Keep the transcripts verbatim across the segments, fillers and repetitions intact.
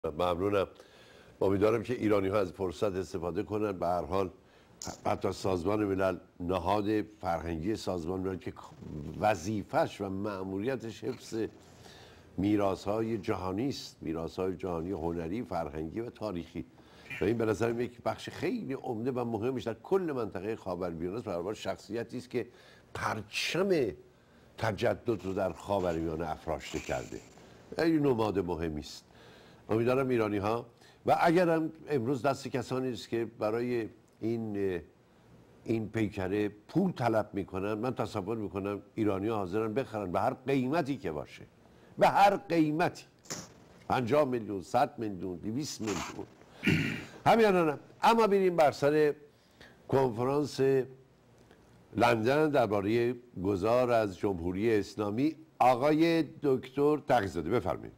ممنونم. امیدوارم که ایرانی ها از فرصت استفاده کنن. به هر حال حتی سازمان ملل، نهاد فرهنگی سازمان ملل که وظیفش و مأموریتش حفظ میراث های جهانی است، میراث های جهانی هنری، فرهنگی و تاریخی، و این به نظر یک بخش خیلی عمده و مهمش در کل منطقه خاورمیانه است. برای شخصیتی است که پرچم تجدد رو در خاورمیانه افراشته کرده. این نماد مهمی است. امیدوارم ایرانی ها، و اگرم امروز دست کسانی است که برای این این پیکره پول طلب میکنن، من تصور میکنم ایرانی ها حاضرن بخرن به هر قیمتی که باشه، به هر قیمتی، پنجاه میلیون، صد میلیون، دویست میلیون، همین الانم. اما بریم بر سر کنفرانس لندن درباره گذار از جمهوری اسلامی. آقای دکتر تقی‌زاده بفرمایید.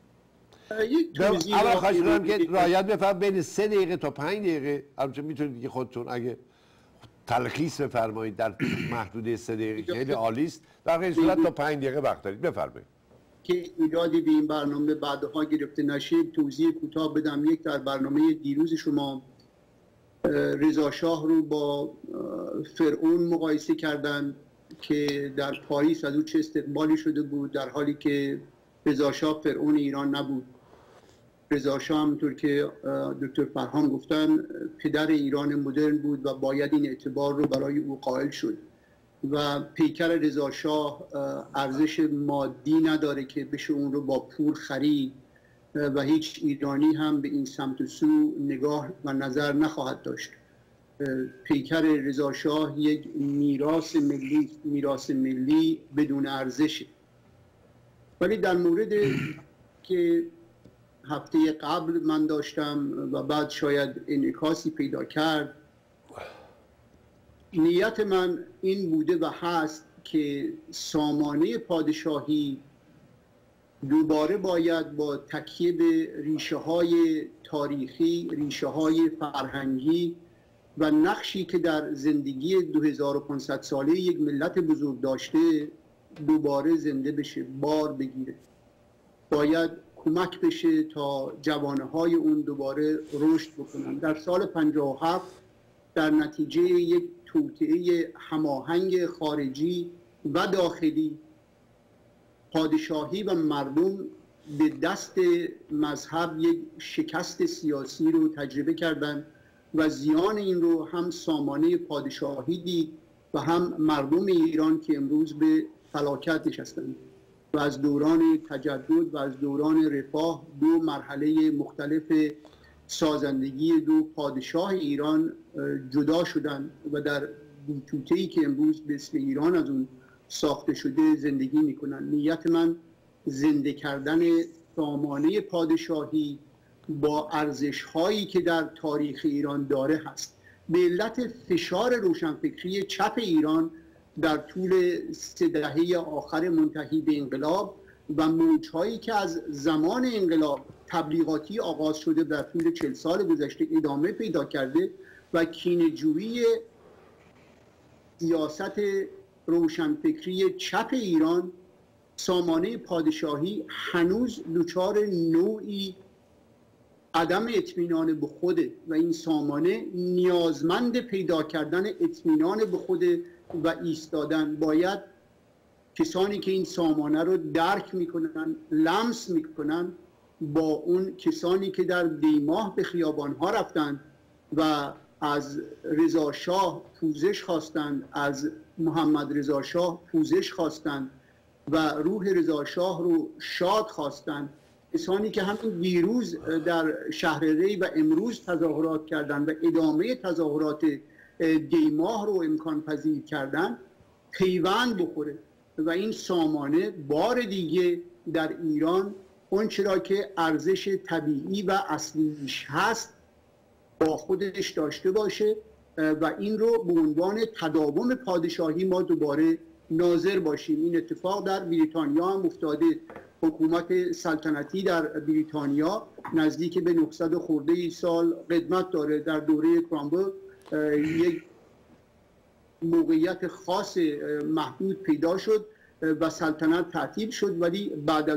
اول خواهش کنم که رعایت بفرمایید بین سه دقیقه تا پنج دقیقه، البته میتونید که خودتون اگه تلخیص بفرمایید در محدوده سه دقیقه خیلی عالی است. در غیر صورت تا پنج دقیقه وقت دارید. بفرمایید. که ایرادی به این برنامه بعدها گرفته نشه، توضیح کوتاه بدم. یک، در برنامه دیروز شما رضا شاه رو با فرعون مقایسه کردن که در پاریس از او چه استقبالی شده بود، در حالی که رضا شاه فرعون ایران نبود. رضا شاه همونطور که دکتر فرهان گفتن پدر ایران مدرن بود و باید این اعتبار رو برای او قائل شد. و پیکر رضا شاه ارزش مادی نداره که بشه اون رو با پول خرید و هیچ ایرانی هم به این سمت و سو نگاه و نظر نخواهد داشت. پیکر رضا شاه یک میراث ملی، میراث ملی بدون ارزشه. ولی در مورد که هفته قبل من داشتم و بعد شاید انعکاسی پیدا کرد، نیت من این بوده و هست که سامانه پادشاهی دوباره باید با تکیه به ریشه های تاریخی، ریشه های فرهنگی و نقشی که در زندگی دو هزار و پانصد ساله یک ملت بزرگ داشته دوباره زنده بشه، بار بگیره. باید کمک بشه تا جوانه های اون دوباره رشد بکنن. در سال پنجاه و هفت در نتیجه یک توطئه هماهنگ خارجی و داخلی، پادشاهی و مردم به دست مذهب یک شکست سیاسی رو تجربه کردند و زیان این رو هم سامانه پادشاهی دید و هم مردم ایران که امروز به فلاکت نشستند. و از دوران تجدد و از دوران رفاه دو مرحله مختلف سازندگی دو پادشاه ایران جدا شدند و در توطئه‌ای که امروز به اسم ایران از اون ساخته شده زندگی میکنن. نیت من زنده کردن سامانه پادشاهی با ارزش هایی که در تاریخ ایران داره هست. به علت فشار روشنفکری چپ ایران در طول سه دهه آخر منتهی به انقلاب و موجهایی که از زمان انقلاب تبلیغاتی آغاز شده در طول چهل سال گذشته ادامه پیدا کرده و کینه‌جویی سیاست روشنفکری چپ ایران، سامانه پادشاهی هنوز دچار نوعی عدم اطمینان به خوده و این سامانه نیازمند پیدا کردن اطمینان به خوده و ایستادن. باید کسانی که این سامانه رو درک میکنن، لمس میکنن، با اون کسانی که در دیماه به خیابانها رفتن و از رضا شاه پوزش خواستند، از محمد رضا شاه پوزش خواستند و روح رضا شاه رو شاد خواستند، کسانی که همین دیروز در شهر ری و امروز تظاهرات کردند و ادامه تظاهرات دیماه رو امکان پذیر کردند، پیوند بخوره و این سامانه بار دیگه در ایران اون چرا که ارزش طبیعی و اصلیش هست با خودش داشته باشه و این رو به عنوان تداوم پادشاهی ما دوباره ناظر باشیم. این اتفاق در بریتانیا هم افتاده. حکومت سلطنتی در بریتانیا نزدیک به نهصد خورده سال قدمت داره. در دوره کرامبل یک موقعیت خاص محدود پیدا شد و سلطنت تعطیل شد، ولی بعد از اون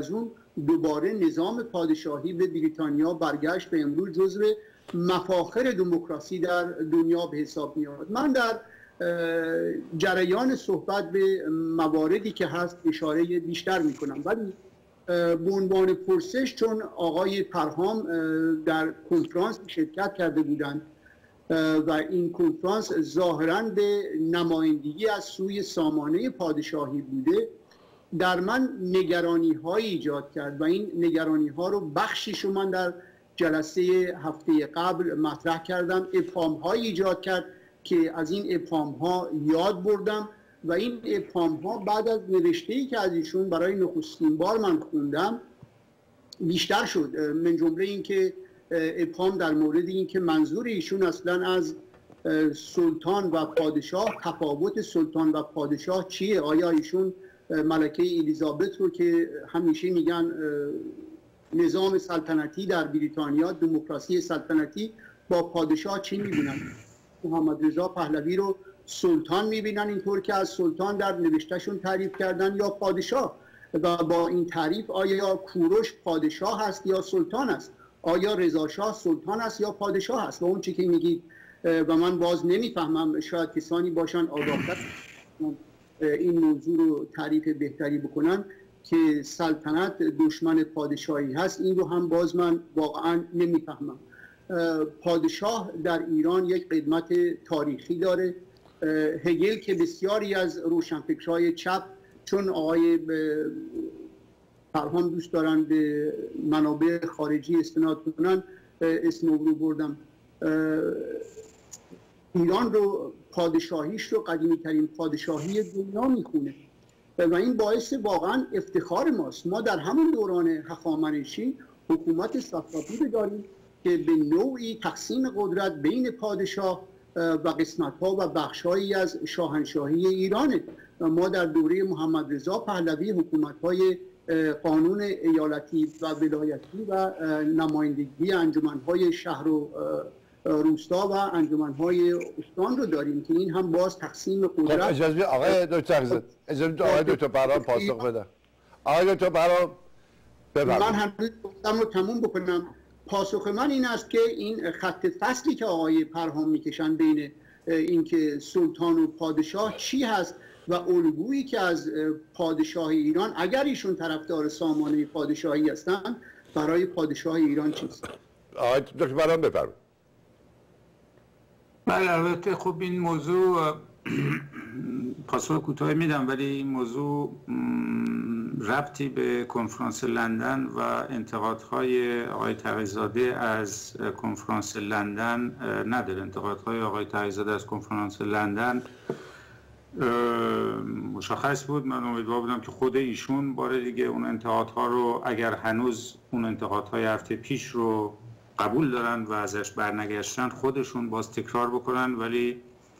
دوباره نظام پادشاهی به بریتانیا برگشت و امروز جزو مفاخر دموکراسی در دنیا به حساب میاد. من در جریان صحبت به مواردی که هست اشاره بیشتر میکنم، ولی به عنوان پرسش، چون آقای پرهام در کنفرانس شرکت کرده بودند و این کنفرانس ظاهراً به نمایندگی از سوی سامانه پادشاهی بوده، در من نگرانی های ایجاد کرد و این نگرانی ها رو بخشیشو من در جلسه هفته قبل مطرح کردم. ابهام های ایجاد کرد که از این ابهام ها یاد بردم و این ابهام ها بعد از نوشته‌ای که از ایشون برای نخستین بار من خوندم بیشتر شد، من جمله این که ابهام در مورد این که منظور ایشون اصلا از سلطان و پادشاه، تفاوت سلطان و پادشاه چیه؟ آیا ایشون ملکه الیزابت رو که همیشه میگن نظام سلطنتی در بریتانیا، دموکراسی سلطنتی، با پادشاه چی میبینن؟ محمد رضا پهلوی رو سلطان میبینن، اینطور که از سلطان در نوشتهشون تعریف کردن، یا پادشاه؟ و با این تعریف آیا کوروش پادشاه هست یا سلطان است؟ آیا رضا شاه سلطان است یا پادشاه است؟ و اون چی که میگید و من باز نمیفهمم، شاید کسانی باشن آگاه‌تر این موضوع رو تعریف بهتری بکنن که سلطنت دشمن پادشاهی هست، این رو هم باز من واقعا نمیفهمم. پادشاه در ایران یک قدمت تاریخی داره. هگل که بسیاری از روشنفکرهای چپ، چون آقای پرهام دوست دارن به منابع خارجی استناد کنن، اسم رو بردم، ایران رو، پادشاهیش رو قدیمی ترین پادشاهی دنیا میخونه و این باعث واقعا افتخار ماست. ما در همون دوران هخامنشی حکومت صفوی داریم که به نوعی تقسیم قدرت بین پادشاه و قسمت‌ها و بخش‌هایی از شاهنشاهی ایرانه. و ما در دوره محمد رضا پهلوی حکومت‌های قانون ایالتی و ولایتی و نمایندگی انجمن‌های شهر و روستا و انجمن‌های استان رو داریم که این هم باز تقسیم قدرت. اجازه آقای دکتر اجازه آقای دکتر پرهام پاسخ بده. آقای دکتر پرهام بفرمایید. من هنوز گفتم رو تموم بکنم. پاسخ من این است که این خط فصلی که آقای پرهام میکشن بین اینکه سلطان و پادشاه چی هست و الگویی که از پادشاه ایران، اگر ایشون طرفدار سامانه پادشاهی هستن، برای پادشاه ایران چیست؟ آقای دکتر پرهام بفرمایید. بله، البته خب این موضوع پاسخ کوتاه میدم، ولی این موضوع ربطی به کنفرانس لندن و انتقادهای آقای تقی‌زاده از کنفرانس لندن نداره. انتقادهای آقای تقی‌زاده از کنفرانس لندن مشخص بود. من امیدوار بودم که خود ایشون بار دیگه اون انتقادها رو، اگر هنوز اون انتقادهای هفته پیش رو قبول دارن و ازش برنگشتن، خودشون باز تکرار بکنن، ولی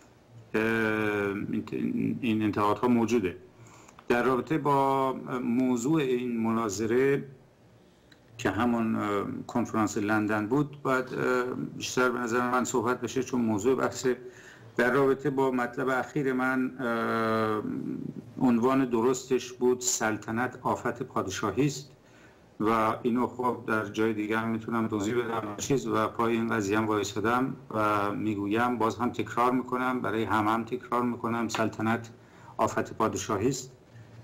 این انتقادها موجوده. در رابطه با موضوع این مناظره که همون کنفرانس لندن بود، باید بیشتر به نظر من صحبت بشه، چون موضوع بحث در رابطه با مطلب اخیر من عنوان درستش بود سلطنت آفت پادشاهی است و اینو خب در جای دیگه هم میتونم توضیح بدم چیز و پای این قضیه هم وایسادم و میگویم، باز هم تکرار میکنم، برای هم هم تکرار میکنم، سلطنت آفت پادشاهی است.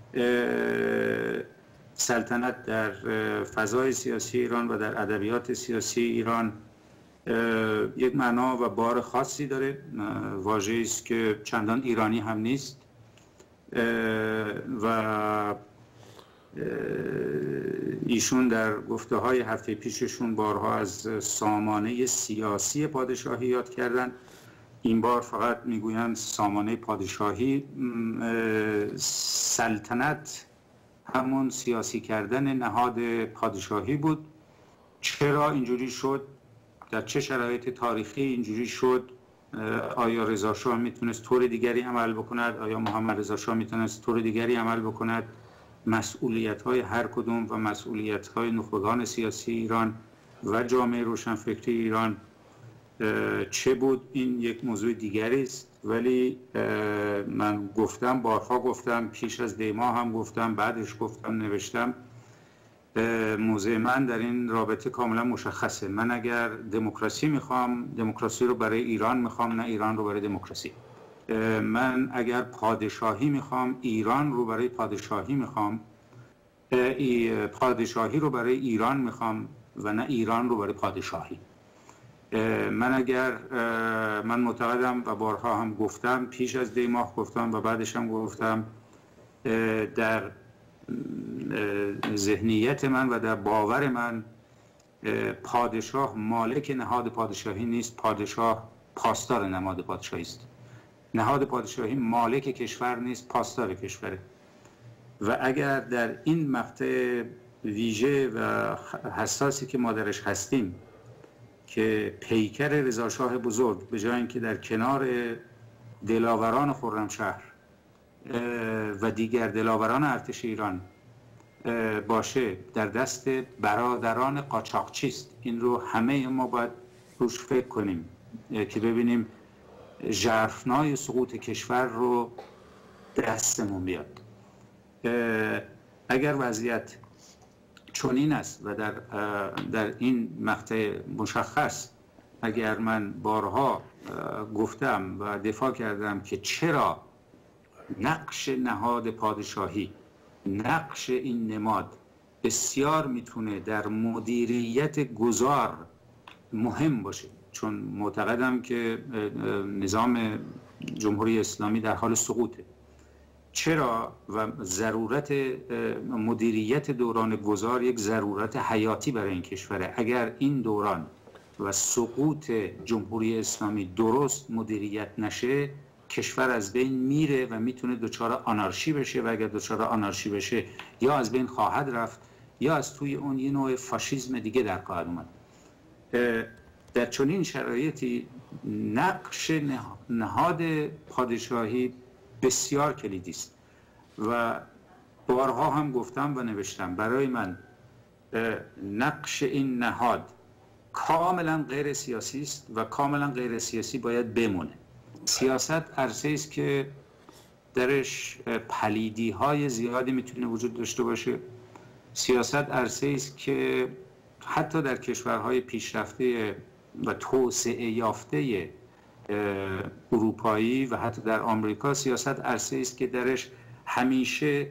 سلطنت در فضای سیاسی ایران و در ادبیات سیاسی ایران یک معنا و بار خاصی داره. واژه‌ای است که چندان ایرانی هم نیست و ایشون در گفته‌های هفته پیششون بارها از سامانه سیاسی پادشاهی یاد کردن. این بار فقط میگویند سامانه پادشاهی. سلطنت همون سیاسی کردن نهاد پادشاهی بود. چرا اینجوری شد؟ در چه شرایط تاریخی اینجوری شد؟ آیا رضا شاه میتونست طور دیگری عمل بکند؟ آیا محمد رضا شاه میتونست طور دیگری عمل بکند؟ مسئولیت‌های هر کدوم و مسئولیت‌های نخبگان سیاسی ایران و جامعه روشنفکری ایران چه بود؟ این یک موضوع دیگری است. ولی من گفتم، بارها گفتم، پیش از دیما هم گفتم، بعدش گفتم، نوشتم، موضع من در این رابطه کاملا مشخصه. من اگر دموکراسی میخوام، دموکراسی رو برای ایران میخوام، نه ایران رو برای دموکراسی. من اگر پادشاهی میخوام، ایران رو برای پادشاهی میخوام، پادشاهی رو برای ایران میخوام و نه ایران رو برای پادشاهی. من اگر من معتقدم و بارها هم گفتم، پیش از دی ماه گفتم و بعدش هم گفتم، در ذهنیت من و در باور من پادشاه مالک نهاد پادشاهی نیست، پادشاه پاسدار نهاد پادشاهی است. نهاد پادشاهی مالک کشور نیست، پاسدار کشوره. و اگر در این مقطع ویژه و حساسی که ما درش هستیم که پیکر رضا شاه بزرگ به جای اینکه در کنار دلاوران خرمشهر و دیگر دلاوران ارتش ایران باشه، در دست برادران قاچاقچی است. این رو همه ما باید روش فکر کنیم که ببینیم ژرفنای سقوط کشور رو دستمون بیاد. اگر وضعیت چنین است و در در این مقطع مشخص، اگر من بارها گفتم و دفاع کردم که چرا نقش نهاد پادشاهی، نقش این نماد بسیار میتونه در مدیریت گذار مهم باشه، چون معتقدم که نظام جمهوری اسلامی در حال سقوطه. چرا و ضرورت مدیریت دوران گذار یک ضرورت حیاتی برای این کشوره. اگر این دوران و سقوط جمهوری اسلامی درست مدیریت نشه، کشور از بین میره و میتونه دچار آنارشی بشه و اگر دچار آنارشی بشه یا از بین خواهد رفت یا از توی اون یه نوع فاشیسم دیگه در خواهد اومد. در چنین شرایطی نقش نهاد پادشاهی بسیار کلیدی است و بارها هم گفتم و نوشتم، برای من نقش این نهاد کاملا غیر سیاسی است و کاملا غیر سیاسی باید بمونه. سیاست عرصه‌ای است که درش پلیدی های زیادی میتونه وجود داشته باشه. سیاست عرصه‌ای است که حتی در کشورهای پیشرفته و توسعه یافته اروپایی و حتی در آمریکا سیاست عرصه‌ای است که درش همیشه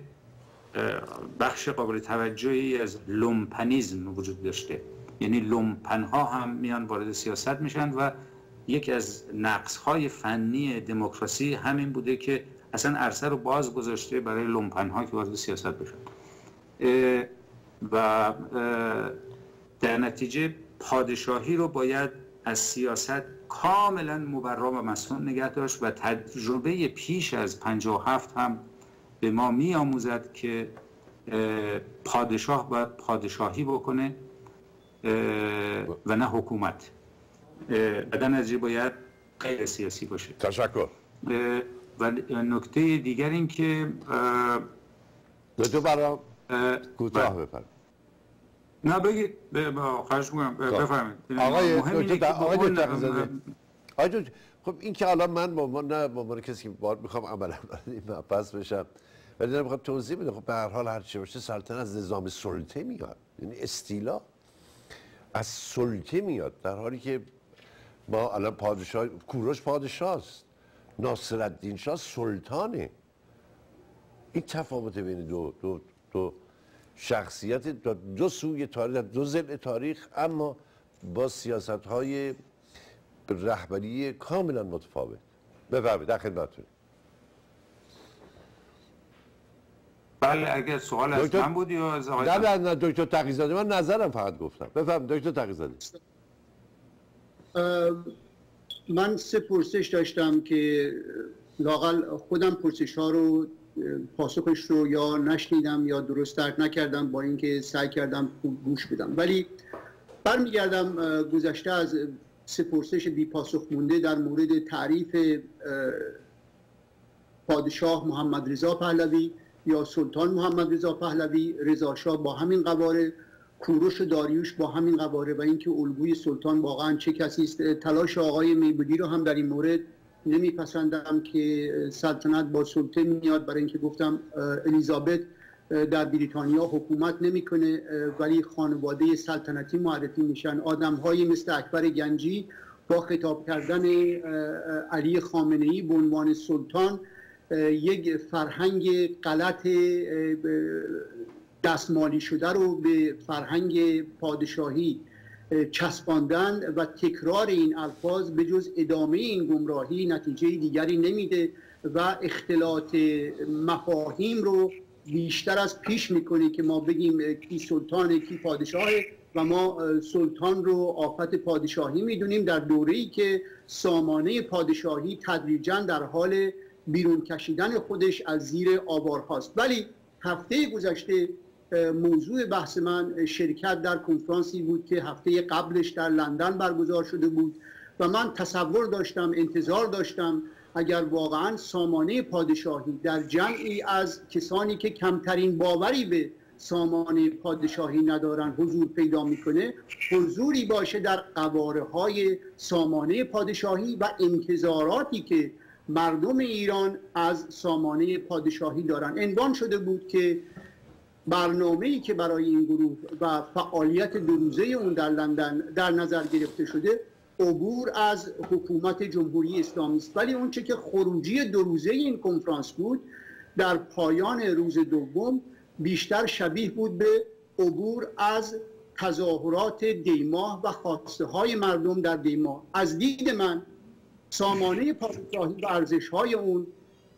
بخش قابل توجهی از لومپنیزم وجود داشته. یعنی لومپن‌ها هم میان وارد سیاست میشن و یکی از نقص‌های فنی دموکراسی همین بوده که اصلا عرصه رو باز گذاشته برای لومپن‌ها که وارد سیاست بشن و در نتیجه پادشاهی رو باید از سیاست کاملا مبرا و مسئول نگه داشت و تجربه پیش از پنجاه و هفت هم به ما می آموزد که پادشاه باید پادشاهی بکنه و نه حکومت. در نتیجه باید غیر سیاسی باشه. تشکر. و نکته دیگر این که دو برام کوتاه بفرمایید. نه بگید، خواهش می‌کنم بفرمایید. آقای دکتر آقای دکتر آقای خب این که الان من با نه با من کسی که بار میخوام عملا این مبحث بشم ولی دارم میخوام توضیح بدم. خب به هر حال هر چی باشه سلطنت از نظام سلطه میاد، یعنی استیلا از سلطه میاد، در حالی که ما الان پادشاه کوروش پادشاهست، ناصرالدین شاه سلطانه. این تفاوت بین دو دو دو شخصیت دو, دو سوی تاریخ، دو ضلع تاریخ، اما با سیاست‌های رهبری کاملا متفاوت. بفرمایید، در خدمتتونم. بله، اگر سوال از من بود یا از آقای نه نه نه دکتر تقی‌زاده، من نظرم فقط گفتم. بفرمایید دکتر تقی‌زاده. من سه پرسش داشتم که لااقل خودم پرسش ها رو پاسخش رو یا نشنیدم یا درست درک نکردم، با اینکه سعی کردم خوب گوش بدم. ولی برمیگردم گذشته از سه پرسش بی پاسخ مونده در مورد تعریف پادشاه محمد رضا پهلوی یا سلطان محمد رضا پهلوی، رضا شاه با همین قواره، کوروش و داریوش با همین قواره و اینکه الگوی سلطان واقعا چه کسی است. تلاش آقای میبودی رو هم در این مورد نمیپسندم که سلطنت با سلطه میاد، برای اینکه گفتم الیزابت در بریتانیا حکومت نمیکنه ولی خانواده سلطنتی معرفی میشن. آدم‌هایی مثل اکبر گنجی با خطاب کردن علی خامنه‌ای به عنوان سلطان یک فرهنگ غلط دستمالی شده رو به فرهنگ پادشاهی چسباندن و تکرار این الفاظ به جز ادامه این گمراهی نتیجه دیگری نمیده و اختلاط مفاهیم رو بیشتر از پیش میکنه که ما بگیم کی سلطانه کی پادشاهه و ما سلطان رو آفت پادشاهی میدونیم در دوره‌ای که سامانه پادشاهی تدریجاً در حال بیرون کشیدن خودش از زیر آوار هاست. ولی هفته گذشته موضوع بحث من شرکت در کنفرانسی بود که هفته قبلش در لندن برگزار شده بود و من تصور داشتم، انتظار داشتم اگر واقعا سامانه پادشاهی در جمعی از کسانی که کمترین باوری به سامانه پادشاهی ندارن حضور پیدا میکنه، حضوری باشه در قواره های سامانه پادشاهی و انتظاراتی که مردم ایران از سامانه پادشاهی دارن. عنوان شده بود که برنامه‌ای که برای این گروه و فعالیت دو روزه اون در لندن در نظر گرفته شده عبور از حکومت جمهوری اسلامی است. ولی اون چه که خروجی دو روزه این کنفرانس بود در پایان روز دوم بیشتر شبیه بود به عبور از تظاهرات دیماه و خواسته های مردم در دیماه. از دید من سامانه پادشاهی و ارزش‌های اون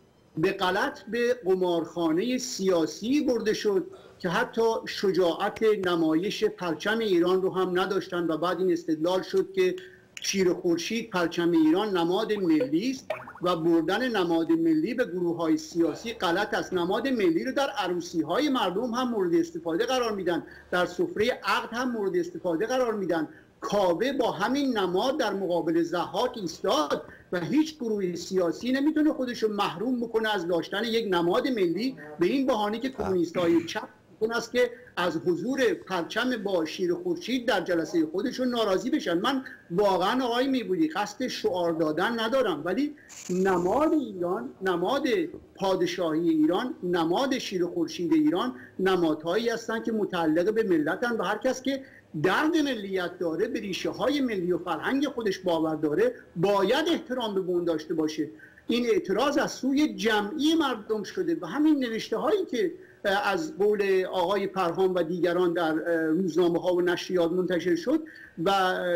به غلط به قمارخانه سیاسی برده شد که حتی شجاعت نمایش پرچم ایران رو هم نداشتن و بعد این استدلال شد که شیر خورشید پرچم ایران نماد ملی است و بردن نماد ملی به گروه‌های سیاسی غلط است. نماد ملی رو در عروسی‌های مردم هم مورد استفاده قرار میدن، در سفره عقد هم مورد استفاده قرار میدن. کعبه با همین نماد در مقابل ضحاک ایستاد و هیچ گروه سیاسی نمیتونه خودش رو محروم بکنه از داشتن یک نماد ملی به این بهانه که کمونیست‌های چپ اون است که از حضور پرچم با شیر خورشید در جلسه خودشون ناراضی بشن. من واقعا آقای میبودی قصد شعار دادن ندارم، ولی نماد ایران، نماد پادشاهی ایران، نماد شیر خورشید ایران نمادهایی هستند که متعلق به ملتن و هر کس که درد ملیت داره، به ریشه های ملی و فرهنگ خودش باور داره، باید احترام به اون داشته باشه. این اعتراض از سوی جمعی مردم شده و همین نوشته هایی که از قول آقای پرهام و دیگران در روزنامه ها و نشریات منتشر شد و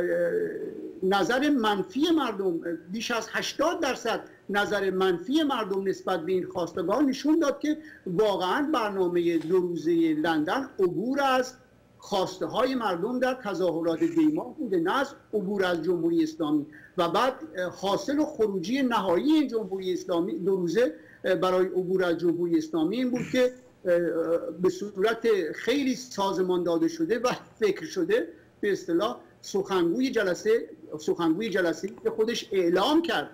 نظر منفی مردم، بیش از هشتاد درصد نظر منفی مردم نسبت به این خواستگاه نشون داد که واقعا برنامه دو روزه لندن عبور از خواسته های مردم در تظاهرات دیماه بوده، نه از عبور از جمهوری اسلامی. و بعد حاصل و خروجی نهایی این جمهوری اسلامی دو روزه برای عبور از جمهوری اسلامی این بود که به صورت خیلی سازمان داده شده و فکر شده به اصطلاح سخنگوی جلسه سخنگوی جلسه به خودش اعلام کرد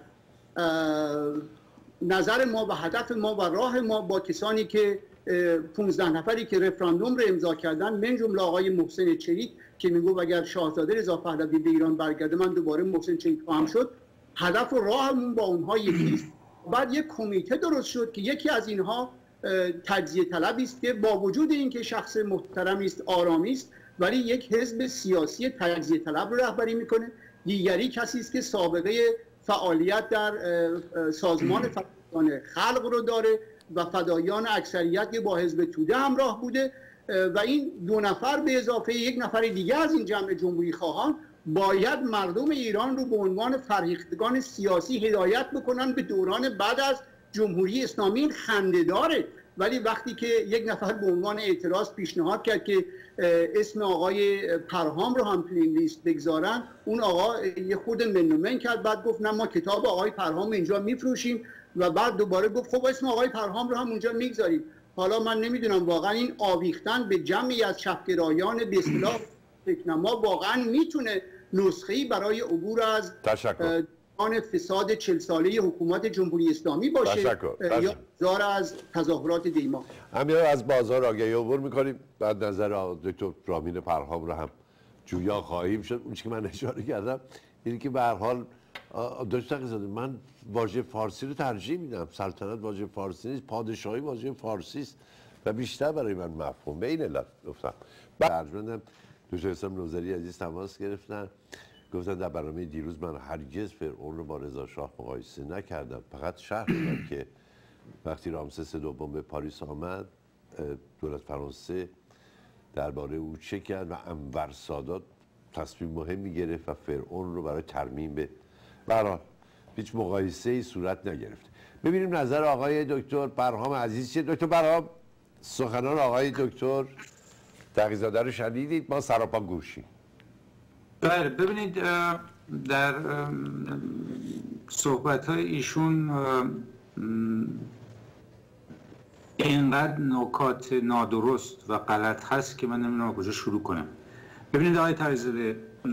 نظر ما و هدف ما و راه ما با کسانی که پانزده نفری که رفراندوم رو امضا کردن، من جمله آقای محسن چریک که میگو اگر شاهزاده رضا پهلوی به ایران برگرده من دوباره محسن چریک خواهم شد. هدف و راهمون با اونها یکیست. بعد یک کمیته درست شد که یکی از اینها تجزیه طلبی است که با وجود اینکه شخص محترمی است، آرامی است، ولی یک حزب سیاسی تجزیه طلب رو رهبری میکنه. دیگری کسی است که سابقه فعالیت در سازمان فدایان خلق رو داره و فدایان اکثریت با حزب توده همراه بوده و این دو نفر به اضافه یک نفر دیگه از این جمع جمهوری خواهان باید مردم ایران رو به عنوان فرهیختگان سیاسی هدایت بکنن به دوران بعد از جمهوری اسلامی. این خنده‌داره، ولی وقتی که یک نفر به عنوان اعتراض پیشنهاد کرد که اسم آقای پرهام رو هم توی این لیست بگذارن، اون آقا یه خورده من و من کرد، بعد گفت نه ما کتاب آقای پرهام اینجا میفروشیم و بعد دوباره گفت خب اسم آقای پرهام رو هم اونجا میگذاریم. حالا من نمیدونم واقعا این آویختن به جمعی از چپگرایان به اصطلاح فکرنما واقعا میتونه نسخه‌ای برای عبور از آن فساد چهل ساله حکومت جمهوری اسلامی باشه تشکر. یا زار از تظاهرات دیما. همین از بازار آگهی عبور میکنیم، بعد نظر دکتر رامین پرهام رو هم جویا خواهیم شد. اون که من اشاره کردم اینه که به هر حال دکتر تقی‌زاده من واژه فارسی رو ترجیح میدم. سلطنت واژه فارسی نیست، پادشاهی واژه فارسی است و بیشتر برای من مفهوم. به این علت گفتم. برجمندم دکتر اسلام نوذری عزیز تماس گرفتن، گفتن در برنامه دیروز من هرگز فرعون رو با رضا شاه مقایسه نکردم، فقط شرح دادم که وقتی رامسس دوم به پاریس آمد دولت فرانسه درباره او چه کرد و انور سادات تصمیم مهمی گرفت و فرعون رو برای ترمیم به برای هیچ مقایسه ای صورت نگرفت. ببینیم نظر آقای دکتر برهام عزیز چیه. دکتر برهام، سخنان آقای دکتر تقی‌زاده رو شنیدید؟ ما سراپا گوشیم. بله، ببینید در صحبت‌های ایشون اینقدر نکات نادرست و غلط هست که من نمیدونم کجا شروع کنم. ببینید آقای تقی‌زاده،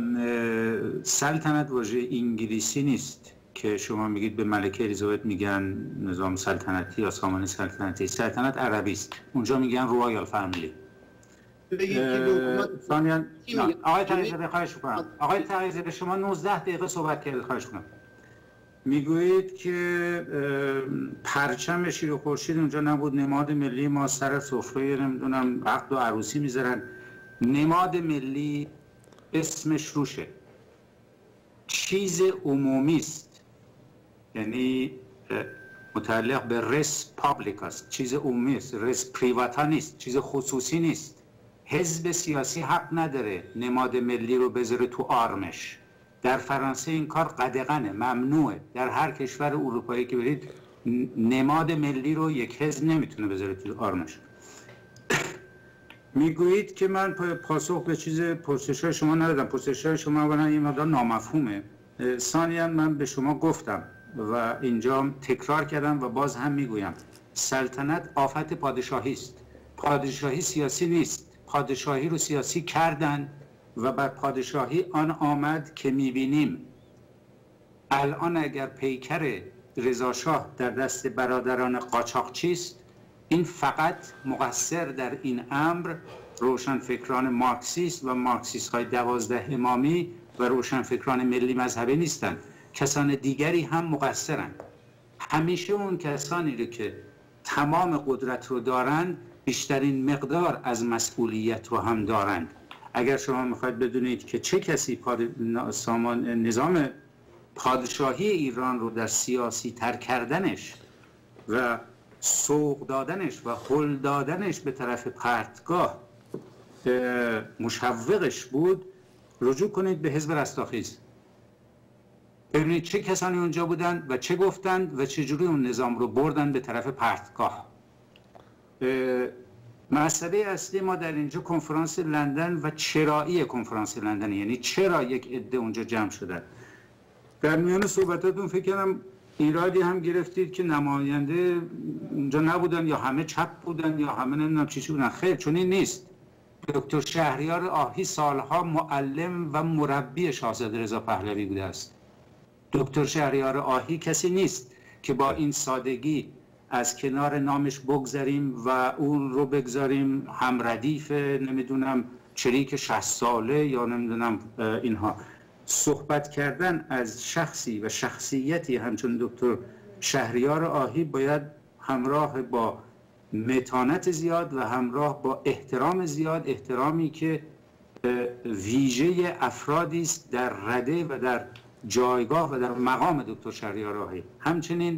سلطنت واژه انگلیسی نیست که شما میگید به ملکه الیزابت میگن نظام سلطنتی یا سامانه سلطنتی. سلطنت عربی است، اونجا میگن رویال فامیلی. ثانیاً آقای تقی‌زاده خواهش می‌کنم، آقای تقی‌زاده شما نوزده دقیقه صحبت کردید، خواهش می‌کنم. میگویید که پرچم شیر و خورشید اونجا نبود، نماد ملی ما سر سفره نمیدونم عقد و عروسی میذارن. نماد ملی اسمش روشه، چیز عمومی است، یعنی متعلق به رس پابلیک است، چیز عمومی است، رس پریواتا نیست، چیز خصوصی نیست. حزب سیاسی حق نداره نماد ملی رو بذاره تو آرمش. در فرانسه این کار قدغنه، ممنوعه. در هر کشور اروپایی که برید نماد ملی رو یک حزب نمیتونه بذاره تو آرمش. میگویید که من پاسخ به چیز پرسش‌های شما ندادم. پرسش‌های شما اولا این مقدار نامفهومه. ثانیاً من به شما گفتم و اینجا تکرار کردم و باز هم میگویم، سلطنت آفت پادشاهی است. پادشاهی سیاسی نیست. پادشاهی رو سیاسی کردن و بر پادشاهی آن آمد که میبینیم. الان اگر پیکر رضا شاه در دست برادران قاچاقچی است، این فقط مقصر در این امر روشنفکران مارکسیست و مارکسیست های دوازده امامی و روشنفکران ملی مذهبی نیستند. کسان دیگری هم مقصرند. همیشه اون کسانی رو که تمام قدرت رو دارند بیشترین مقدار از مسئولیت رو هم دارند. اگر شما میخواید بدونید که چه کسی پاد... سامان... نظام پادشاهی ایران رو در سیاسی تر کردنش و سوق دادنش و هل دادنش به طرف پرتگاه مشوقش بود، رجوع کنید به حزب رستاخیز. ببینید چه کسانی اونجا بودند و چه گفتند و چجوری اون نظام رو بردن به طرف پرتگاه. مسئله اصلی ما در اینجا کنفرانس لندن و چرایی کنفرانس لندن، یعنی چرا یک عده اونجا جمع شدن. در میان صحبتاتون فکر کنم ایرادی هم گرفتید که نماینده اونجا نبودن یا همه چپ بودن یا همه نمیدونم چی چی بودن. خیر، چون این نیست. دکتر شهریار آهی سالها معلم و مربی شاهزاده رضا پهلوی بوده است. دکتر شهریار آهی کسی نیست که با این سادگی از کنار نامش بگذاریم و اون رو بگذاریم هم ردیف نمیدونم چریک شصت ساله یا نمیدونم اینها. صحبت کردن از شخصی و شخصیتی همچون دکتر شهریار آهی باید همراه با متانت زیاد و همراه با احترام زیاد، احترامی که ویژه افرادی است در رده و در جایگاه و در مقام دکتر شهریار آهی. همچنین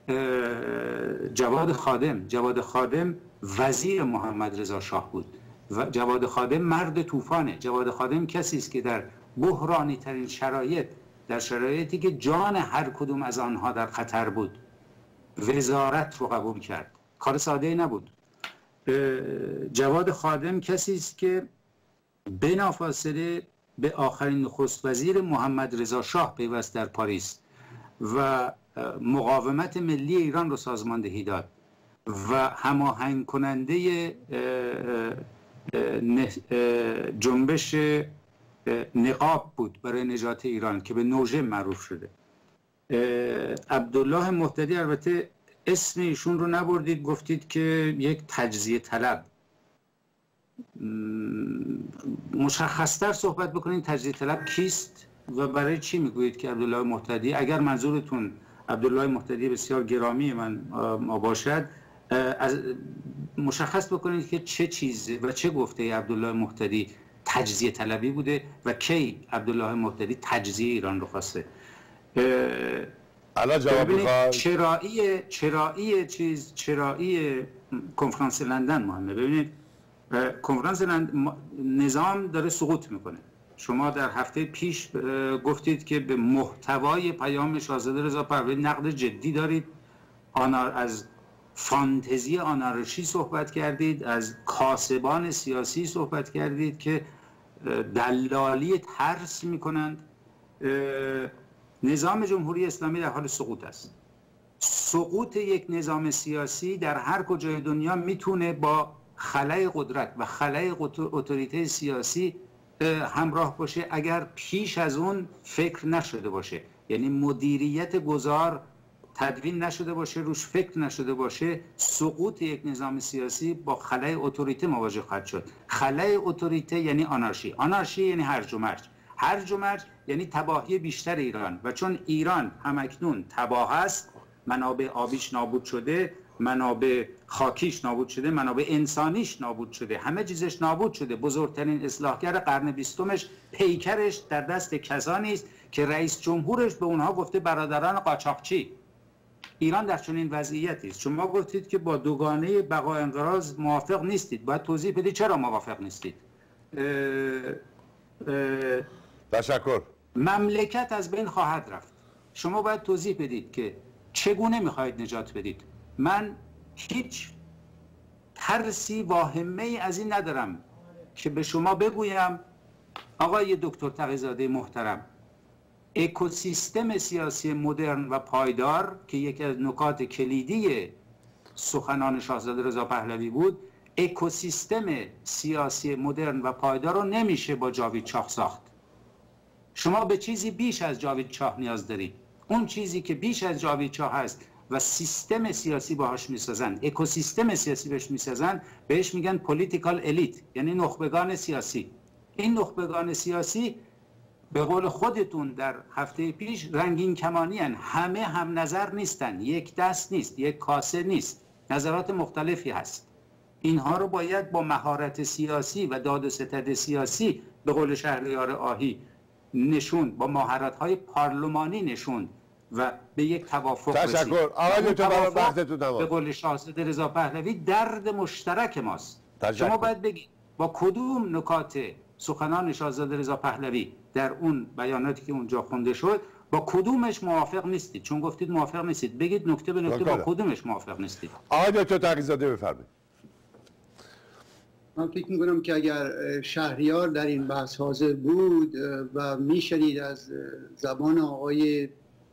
جواد خادم جواد خادم وزیر محمد رضا شاه بود و جواد خادم مرد طوفانه. جواد خادم کسی است که در بحرانی ترین شرایط، در شرایطی که جان هر کدوم از آنها در خطر بود، وزارت رو قبول کرد. کار ساده نبود. جواد خادم کسی است که بلافاصله به آخرین نخست وزیر محمد رضا شاه پیوست در پاریس و مقاومت ملی ایران رو سازماندهی داد و هماهنگ کننده جنبش نقاب بود برای نجات ایران که به نوژه معروف شده. عبدالله مهتدی، البته اسم ایشون رو نبردید، گفتید که یک تجزیه طلب. مشخصتر صحبت بکنید تجزیه طلب کیست و برای چی میگویید که عبدالله مهتدی، اگر منظورتون عبدالله مهتدی بسیار گرامی من باشد، از مشخص بکنید که چه چیز و چه گفته عبدالله مهتدی تجزیه طلبی بوده و کی عبدالله مهتدی تجزیه ایران رو خواسته. الان جواب میخواد. چرایی چرایی چیز چرایی کنفرانس لندن مهمه. ببینید کنفرانس لندن نظام داره سقوط میکنه. شما در هفته پیش گفتید که به محتوای پیام شاهزاده رضا پهلوی نقد جدی دارید. آنار از فانتزی آنارشی صحبت کردید، از کاسبان سیاسی صحبت کردید که دلالی ترس میکنند. نظام جمهوری اسلامی در حال سقوط است. سقوط یک نظام سیاسی در هر کجای دنیا میتونه با خلأ قدرت و خلأ اتوریته سیاسی همراه باشه اگر پیش از اون فکر نشده باشه، یعنی مدیریت گذار تدوین نشده باشه، روش فکر نشده باشه. سقوط یک نظام سیاسی با خلأ اتوریته مواجه خواهد شد. خلأ اتوریته یعنی آنارشی، آنارشی یعنی هرج و مرج، هرج و مرج یعنی تباهی بیشتر ایران. و چون ایران همکنون تباه است، منابع آبیش نابود شده، منابع خاکیش نابود شده، منابع انسانیش نابود شده، همه چیزش نابود شده. بزرگترین اصلاحگر قرن بیستمش پیکرش در دست کسانی است که رئیس جمهورش به اونها گفته برادران قاچاقچی. ایران در چنین وضعیتی است. شما گفتید که با دوگانه بقا انقراض موافق نیستید. باید توضیح بدید چرا موافق نیستید. اه اه تشکر. مملکت از بین خواهد رفت. شما باید توضیح بدید که چگونه میخواهید نجات بدید. من هیچ ترسی واهمه ای از این ندارم که به شما بگویم آقای دکتر تقی‌زاده محترم، اکوسیستم سیاسی مدرن و پایدار که یکی از نکات کلیدی سخنان شاهزاده رضا پهلوی بود، اکوسیستم سیاسی مدرن و پایدار رو نمیشه با جاوید شاه ساخت. شما به چیزی بیش از جاوید شاه نیاز دارید. اون چیزی که بیش از جاوید شاه هست و سیستم سیاسی باهاش میسازن، اکوسیستم سیاسی بهش میسازن، بهش میگن پولیتیکال الیت، یعنی نخبگان سیاسی. این نخبگان سیاسی به قول خودتون در هفته پیش رنگین کمانی هن. همه هم نظر نیستن، یک دست نیست، یک کاسه نیست، نظرات مختلفی هست. اینها رو باید با مهارت سیاسی و داد و ستد سیاسی به قول شهریار آهی نشون، با مهارت‌های پارلمانی نشون و به یک توافق رسید. تشکر. آقای دکتر برای وقتتون تمام. به قول شاهزاده رضا پهلوی درد مشترک ماست. تشکر. شما باید بگید با کدوم نکات سخنان شاهزاده رضا پهلوی در اون بیاناتی که اونجا خونده شد با کدومش موافق نیستید. چون گفتید موافق نیستید، بگید نکته به نکته با کدومش موافق نیستید. آقای دکتر تقی‌زاده بفرمایید. من فکر میکنم که اگر شهریار در این بحث حاضر بود و میشنید از زبان آقای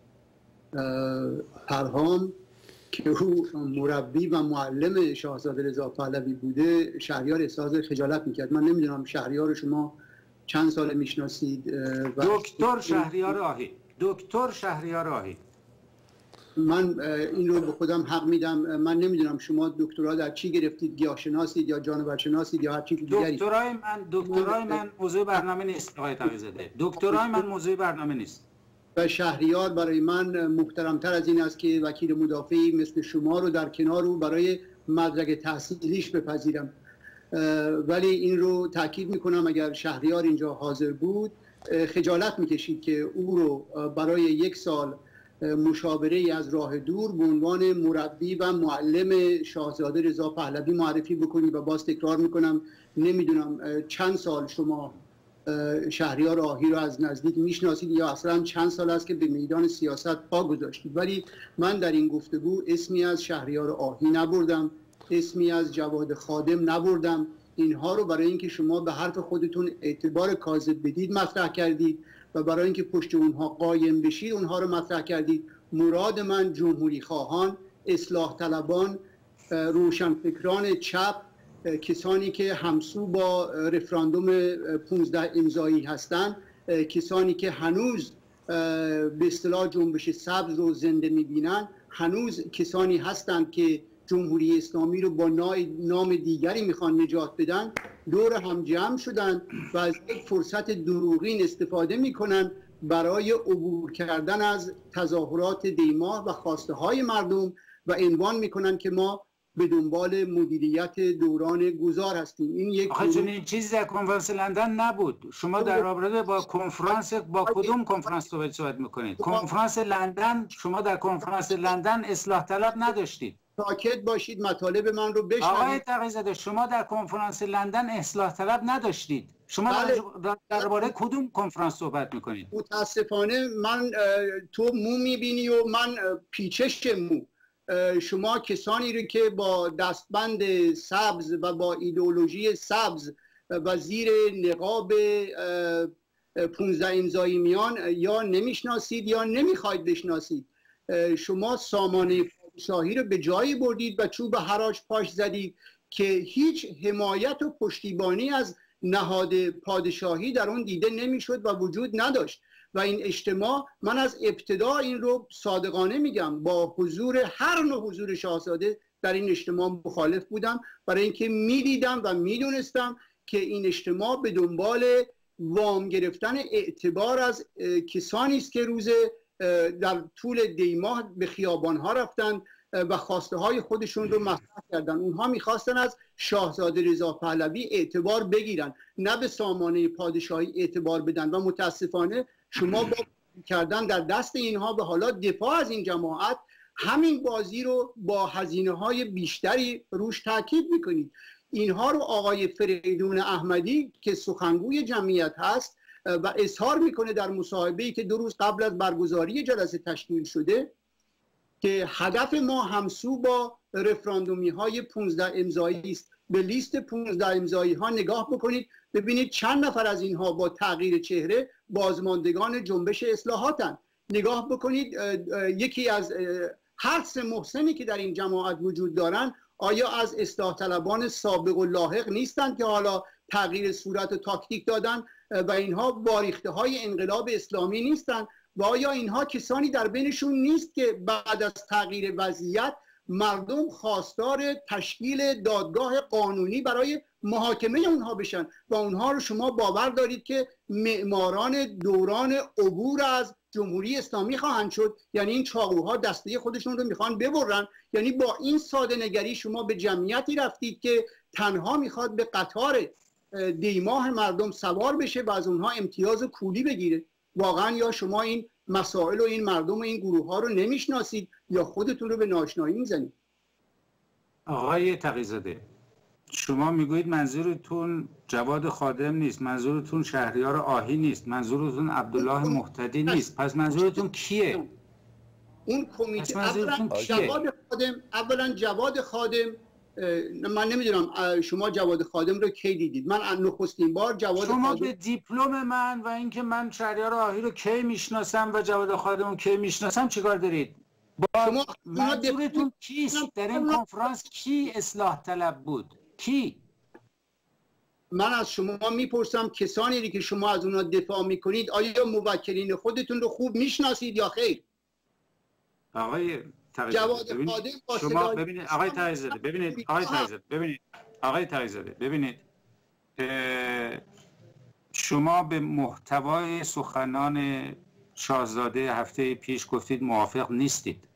پرهام که او مربی و معلم شاهزاده رضا پهلوی بوده، شهریار احساس خجالت میکرد. من نمیدونم شهریار شما چند سال میشناسید؟ دکتر شهریار آهی. دکتر شهریار آهی. من این رو به خودم حق میدم. من نمیدونم شما دکترا در چی گرفتید، گیاهشناسید یا جانورشناسید یا هر چیز دیگری. دکترای من دکترای من موضوع برنامه نیست آقای تقی‌زاده. دکترای من موضوع برنامه نیست. و شهریار برای من محترمتر از این است که وکیل مدافعی مثل شما رو در کنار رو برای مدرک تحصیلیش بپذیرم. ولی این رو تاکید میکنم اگر شهریار اینجا حاضر بود خجالت میکشید که او رو برای یک سال مشاوره ای از راه دور به عنوان مربی و معلم شاهزاده رضا پهلوی معرفی بکنید. و باز تکرار میکنم نمیدونم چند سال شما شهریار آهی رو از نزدیک میشناسید یا اصلا چند سال است که به میدان سیاست پا گذاشتید، ولی من در این گفتگو اسمی از شهریار آهی نبردم، اسمی از جواد خادم نبردم. اینها رو برای اینکه شما به حرف خودتون اعتبار کاذب بدید مطرح کردید و برای اینکه پشت اونها قایم بشید اونها رو مطرح کردید. مراد من جمهوری خواهان، اصلاح طلبان، روشنفکران چپ، کسانی که همسو با رفراندوم پانزده امضایی هستند، کسانی که هنوز به اصطلاح جنبش سبز رو زنده می‌بینن، هنوز کسانی هستند که جمهوری اسلامی رو با نام دیگری میخوان نجات بدن، دور هم جمع شدن و از یک فرصت دروغین استفاده میکنن برای عبور کردن از تظاهرات دیماه و خواسته های مردم و عنوان میکنن که ما به دنبال مدیریت دوران گذار هستیم. این یک آخه چون این چیزی در کنفرانس لندن نبود. شما در رابطه با کنفرانس با کدوم کنفرانس صحبت صحبت میکنید؟ کنفرانس لندن، شما در کنفرانس لندن اصلاح طلب نداشتید. ساکت باشید، مطالب من رو بشنوید. آقای تقی‌زاده، شما در کنفرانس لندن اصلاح طلب نداشتید. شما بله. در درباره کدوم کنفرانس صحبت میکنید؟ متاسفانه من تو مو میبینی و من پیچش مو. شما کسانی رو که با دستبند سبز و با ایدئولوژی سبز و زیر نقاب پونزده امضایی میان یا نمیشناسید یا نمیخواید بشناسید. شما سامانه پادشاهی رو به جایی بردید و چوب حراج پاش زدید که هیچ حمایت و پشتیبانی از نهاد پادشاهی در اون دیده نمیشد و وجود نداشت. و این اجتماع، من از ابتدا این رو صادقانه میگم، با حضور هر نوع حضور شاهزاده در این اجتماع مخالف بودم، برای اینکه میدیدم و میدونستم که این اجتماع به دنبال وام گرفتن اعتبار از کسانی است که روز در طول دیماه به خیابانها رفتند و خواسته های خودشون رو مطرح کردن. اونها میخواستن از شاهزاده رضا پهلوی اعتبار بگیرن، نه به سامانه پادشاهی اعتبار بدن. و متاسفانه شما با کردن در دست اینها به حالا دفاع از این جماعت همین بازی رو با هزینه های بیشتری روش تاکید میکنید. اینها رو آقای فریدون احمدی که سخنگوی جمعیت هست و اظهار میکنه در مصاحبه‌ای که دو روز قبل از برگزاری جلسه تشکیل شده که هدف ما همسو با رفراندومی های پونزده امضایی است. به لیست پونزده امضایی ها نگاه بکنید، ببینید چند نفر از اینها با تغییر چهره بازماندگان جنبش اصلاحاتن. نگاه بکنید یکی از هر سه محسنی که در این جماعت وجود دارن آیا از اصلاح طلبان سابق و لاحق نیستند که حالا تغییر صورت و تاکتیک دادن و اینها باریخته های انقلاب اسلامی نیستند؟ و آیا اینها کسانی در بینشون نیست که بعد از تغییر وضعیت مردم خواستار تشکیل دادگاه قانونی برای محاکمه اونها بشن و اونها رو شما باور دارید که معماران دوران عبور از جمهوری اسلامی خواهند شد؟ یعنی این چاقوها دسته خودشون رو میخوان ببرن. یعنی با این ساده نگری شما به جمعیتی رفتید که تنها میخواد به قطار دیماه مردم سوار بشه و از اونها امتیاز کولی بگیره. واقعا یا شما این مسائل و این مردم و این گروه ها رو نمیشناسید یا خودتون رو به ناآشنایی میزنید. آقای تقی‌زاده، شما میگویید منظورتون جواد خادم نیست، منظورتون شهریار آهی نیست، منظورتون عبدالله مهتدی نیست، پس منظورتون کیه؟ اون کمیته اولا جواد خادم اولا جواد خادم من نمیدونم شما جواد خادم رو کی دیدید. من نخستین بار جواد شما خادم... به دیپلم من و اینکه من شهریار آهی رو کی میشناسم و جواد خادم رو کی میشناسم چیکار دارید؟ با شما منظورتون کیست؟ در این کنفرانس کی اصلاح طلب بود؟ کی؟ من از شما میپرسم کسانی که شما از اونها دفاع میکنید آیا موکلین خودتون رو خوب میشناسید یا خیر؟ آقای جواد خادم شما ببینید آقای تقی‌زاده ببینید آقای تقی‌زاده ببینید آقای تقی‌زاده ببینید شما به محتوای سخنان شاهزاده هفته پیش گفتید موافق نیستید.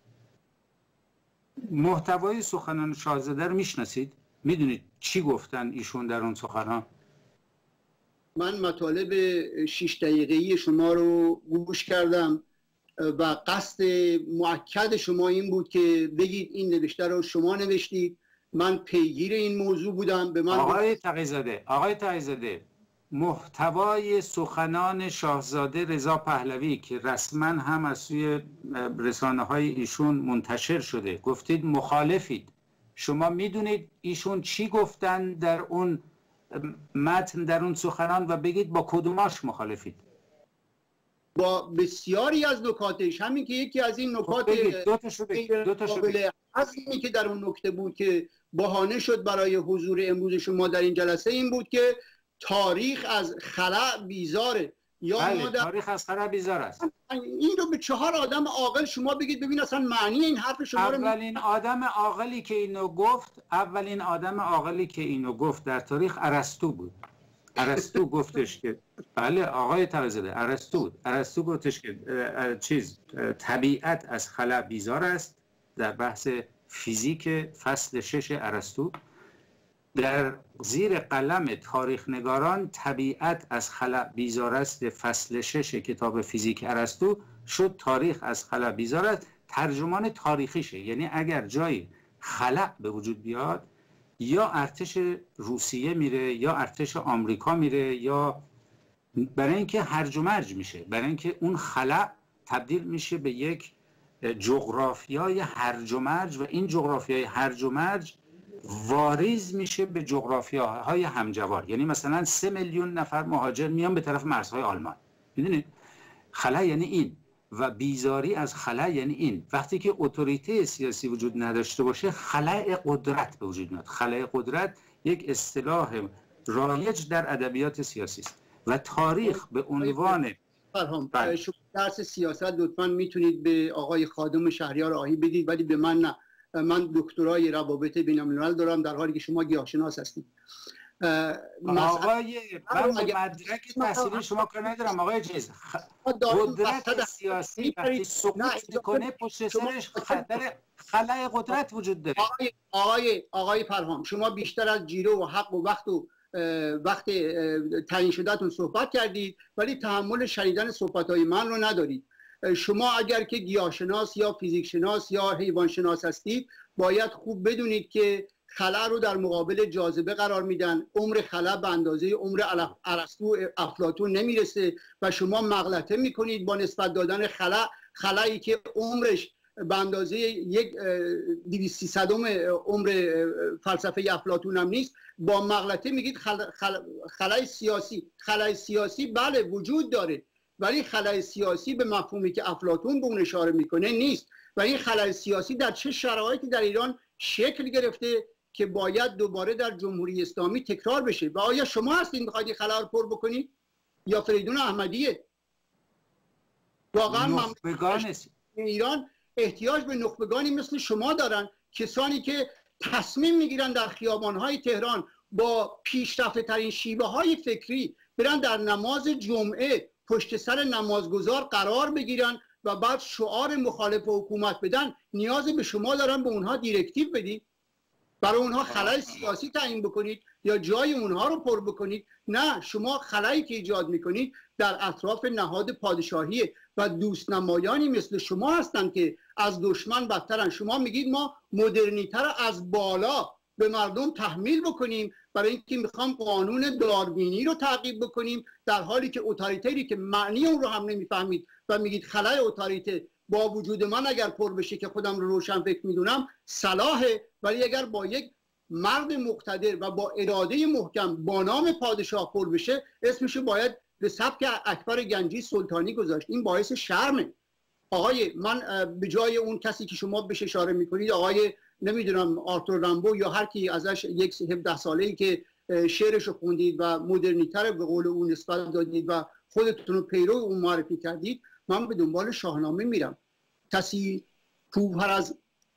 محتوای سخنان شاهزاده رو میشناسید؟ میدونید چی گفتن ایشون در اون سخنان؟ من مطالب شش دقیقه‌ای شما رو گوش کردم و قصد مؤکد شما این بود که بگید این نوشته رو شما نوشتید. من پیگیر این موضوع بودم. به من آقای تقی‌زاده آقای تقی‌زاده محتوای سخنان شاهزاده رضا پهلوی که رسما هم از سوی رسانه‌های ایشون منتشر شده گفتید مخالفید. شما میدونید ایشون چی گفتن در اون متن، در اون سخنان، و بگید با کدوماش مخالفید؟ با بسیاری از نکاتش. همین که یکی از این نکات دو تاشو بگید دو تاشو بگید اصلی که در اون نکته بود که بهانه شد برای حضور امروز شما در این جلسه این بود که تاریخ از خلأ بیزاره. یا بله، ما در... تاریخ از خلأ بیزار است. این رو به چهار آدم عاقل شما بگید ببین اصلا معنی این حرف شما رو. اولین آدم عاقلی که اینو گفت اولین آدم عاقلی که اینو گفت در تاریخ ارسطو بود. ارسطو گفتش که بله آقای تقی‌زاده ارسطو بود. ارسطو گفتش که چیز طبیعت از خلأ بیزار است در بحث فیزیک فصل شش ارسطو. در زیر قلم تاریخ نگاران طبیعت از خلأ بیزار است فصل شش کتاب فیزیک ارسطو شد تاریخ از خلأ بیزار است، ترجمان تاریخیشه. یعنی اگر جایی خلأ به وجود بیاد، یا ارتش روسیه میره یا ارتش آمریکا میره، یا برای اینکه هرج و مرج میشه، برای اینکه اون خلأ تبدیل میشه به یک جغرافیای هرج و مرج و این جغرافیای هرج و مرج واریز میشه به جغرافیاهای همجوار. یعنی مثلا سه میلیون نفر مهاجر میان به طرف مرزهای آلمان. میدونید خلأ یعنی این، و بیزاری از خلأ یعنی این. وقتی که اتوریته سیاسی وجود نداشته باشه، خلأ قدرت به وجود میاد. خلأ قدرت یک اصطلاح رایج در ادبیات سیاسی است و تاریخ به عنوان فرهام شما درس سیاست لطفاً میتونید به آقای خادم شهریار آهی بدید، ولی به من نه. من دکترای روابط بین‌الملل دارم در حالی که شما گیاهشناس هستید. آقای من با مدرک تحصیلی شما کار ندارم آقای چیز. قدرت سیاسی وقتی سقوط میکنه پشت سرش خطر خلأ قدرت وجود داره. آقای آقای آقای فرهام، شما بیشتر از جیره و حق و وقت و وقت تعیین شدهتون صحبت کردید، ولی تحمل شنیدن صحبت‌های من رو ندارید. شما اگر که گیاهشناس یا فیزیک شناس یا حیوان شناس هستید، باید خوب بدونید که خلأ رو در مقابل جاذبه قرار میدن. عمر خلأ به اندازه عمر ارسطو افلاطون نمیرسه و شما مغلطه میکنید با نسبت دادن خلأ خلایی که عمرش به اندازه یک دویست سیصدم عمر فلسفه افلاطون هم نیست، با مغلطه میگید خلأ خل... خلأ سیاسی. خلأ سیاسی بله وجود داره، ولی خلأ سیاسی به مفهومی که افلاطون به اون اشاره میکنه نیست. و این خلأ سیاسی در چه شرایطی در ایران شکل گرفته که باید دوباره در جمهوری اسلامی تکرار بشه؟ و آیا شما هستید میخواید این خلأ رو پر بکنید یا فریدون احمدیه؟ واقعا نخبگان ایران احتیاج به نخبگانی مثل شما دارن، کسانی که تصمیم میگیرن در خیابانهای تهران با پیشرفته ترین شیوه های فکری برن در نماز جمعه پشت سر نمازگزار قرار بگیرن و بعد شعار مخالف حکومت بدن. نیاز به شما دارن به اونها دیرکتیو بدید، برای اونها خلأ سیاسی تعیین بکنید یا جای اونها رو پر بکنید؟ نه، شما خلایی که ایجاد میکنید در اطراف نهاد پادشاهیه و دوست نمایانی مثل شما هستن که از دشمن بدترن. شما میگید ما مدرنیته رو از بالا به مردم تحمیل بکنیم برای اینکه میخوام قانون داروینی رو تعقیب بکنیم، در حالی که اتوریتری که معنی اون رو هم نمیفهمید و میگید خلأ اتوریته با وجود من اگر پر بشه که خودم رو روشن فکر میدونم صلاحه، ولی اگر با یک مرد مقتدر و با اراده محکم با نام پادشاه پر بشه، اسمشو باید به سبک اکبر گنجی سلطانی گذاشت. این باعث شرمه. آقای من به جای اون کسی که شما بهش اشاره میکنید، آقای نمیدونم آرتور رامبو یا هر کی ازش یک هفده ساله‌ای که شعرشو خوندید و مدرنیته به قول اون نسبت دادید و خودتون رو پیرو اون معرفی کردید، من به دنبال شاهنامه میرم. کسی کو هر از